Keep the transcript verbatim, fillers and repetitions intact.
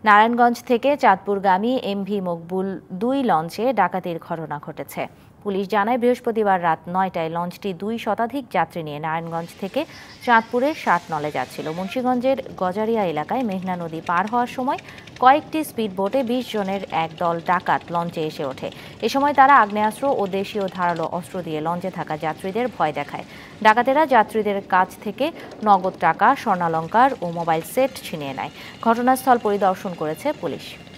নারায়ণগঞ্জ থেকে চাঁদপুরগামী এমভি মকবুল দুই লঞ্চে ডাকাতির ঘটনা ঘটেছে। পুলিশ জানায়, বৃহস্পতিবার রাত নয়টায় লঞ্চটি দুই শতাধিক যাত্রী নিয়ে নারায়ণগঞ্জ থেকে চাঁদপুরের ষাটনলে যাচ্ছিল। মুন্সিগঞ্জের গজারিয়া এলাকায় মেঘনা নদী পার হওয়ার সময় কয়েকটি স্পিডবোটে বিশ জনের এক দল ডাকাত লঞ্চে এসে ওঠে। এ সময় তারা আগ্নেয়াস্ত্র ও দেশীয় ধারালো অস্ত্র দিয়ে লঞ্চে থাকা যাত্রীদের ভয় দেখায়। ডাকাতেরা যাত্রীদের কাছ থেকে নগদ টাকা, স্বর্ণালংকার ও মোবাইল সেট ছিনিয়ে নেয়। ঘটনাস্থল পরিদর্শন করেছে পুলিশ।